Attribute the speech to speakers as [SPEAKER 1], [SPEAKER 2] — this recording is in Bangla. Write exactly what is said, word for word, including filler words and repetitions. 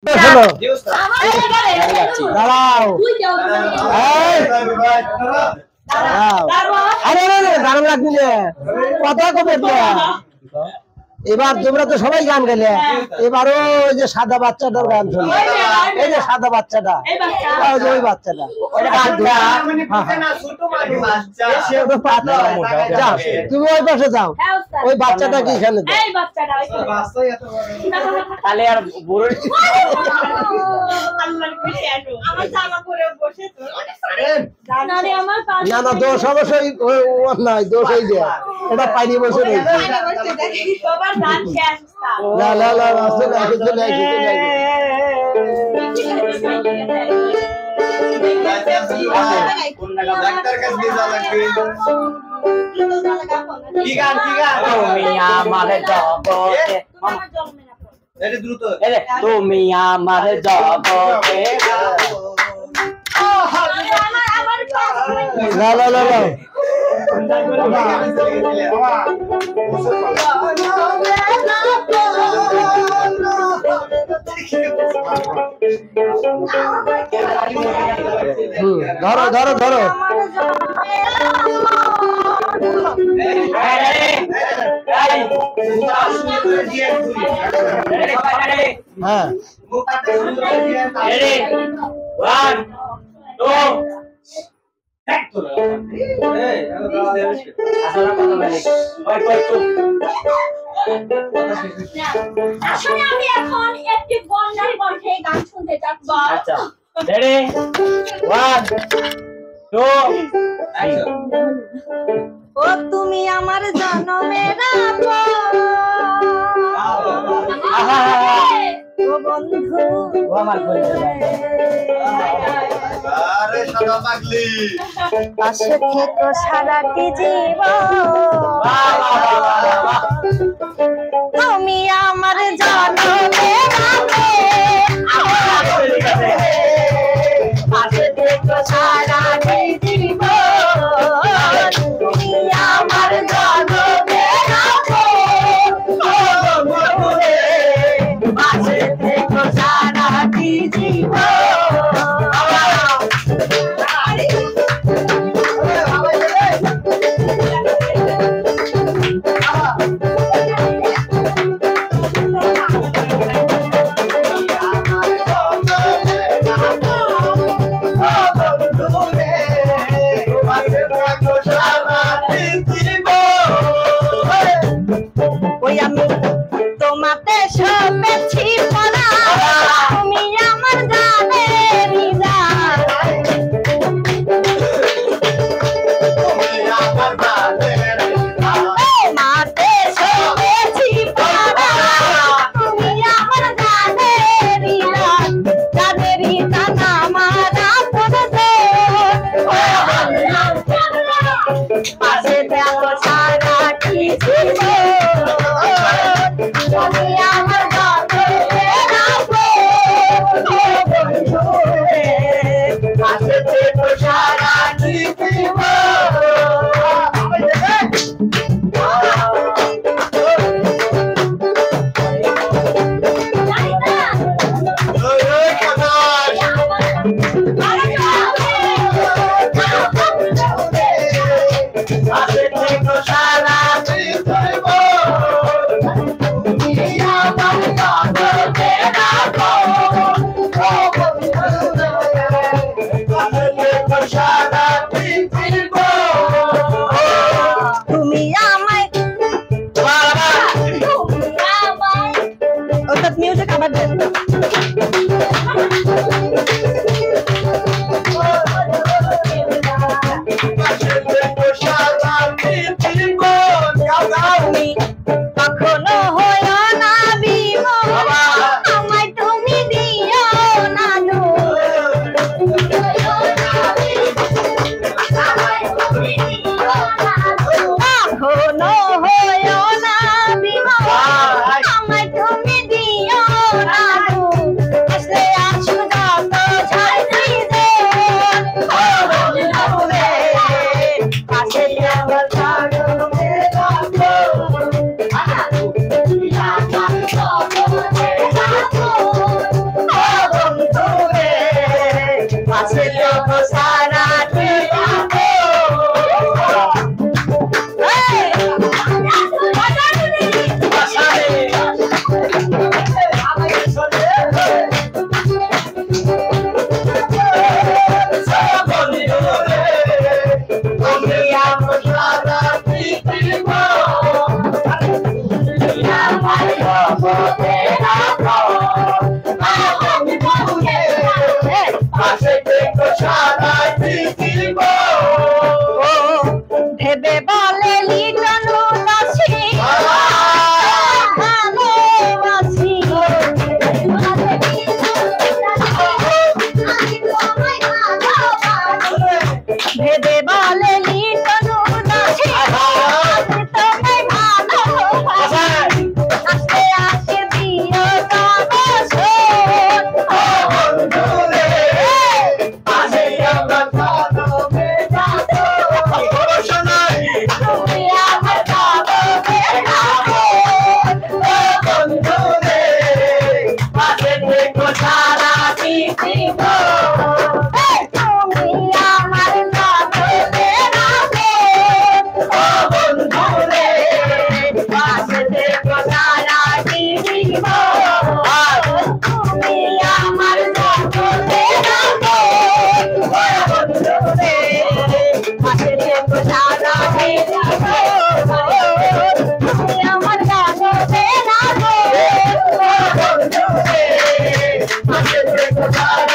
[SPEAKER 1] দাঁড়াও আরে দাঁড়ান লাগবি কথা কবে এবার তোমরা তো সবাই গান গেলে এবারও ওই যে সাদা বাচ্চাটার গান শুনবে এই যে সাদা বাচ্চাটা ওই বাচ্চাটা তুমি ওই পাশে যাও ওই বাচ্চাটা কি এখানে না না দোষ অবশ্যই নাই দোষ হয়ে যায় এটা পাইনি বসে রয়েছে না না না আসলে না কিছু নাই কিছু নাই
[SPEAKER 2] ডাক্তার কাছে নিয়ে যাওয়া লাগবে কি গান কি গান
[SPEAKER 3] তুমি আমার জগতে
[SPEAKER 2] এটা দ্রুত
[SPEAKER 3] এই তুমি আমার জগতে
[SPEAKER 1] না না না না ধরো ধরো ধরো হ্যাঁ
[SPEAKER 4] আসলে আমি এখন একটি বন্যার কণ্ঠে গান শুনতে চাচ্ছি
[SPEAKER 3] আচ্ছা রেডি ওয়ান টু
[SPEAKER 4] ও তুমি আমার জনমের ও বন্ধু
[SPEAKER 3] ও আমার বন্ধু
[SPEAKER 2] আরে সাদা পাগলি
[SPEAKER 4] পাশে থেকো সারাটি জীবন তুমি আমার জনমের পাশে থেকো সারাটি জীবন তুমি আমার জনমের পাশে থেকো সারাটি জীবন ওই আমি তোমাতে সবেছি পড়া তুমি আমার জানের জান মাতে সবেছি পড়া তুমি আমার জানের জান জানেরই জান আমার আপন পাশে দেখো সারা কি তুমি আমার পাশে দেখো সারা কি তুমি আমায় ওটাত মিউজিক আবার দেন কখনো হয় না বিমল আমায় তুমি দিও না কখনো হয় না বিমল আমায় তুমি দিও না
[SPEAKER 1] আগে থেকে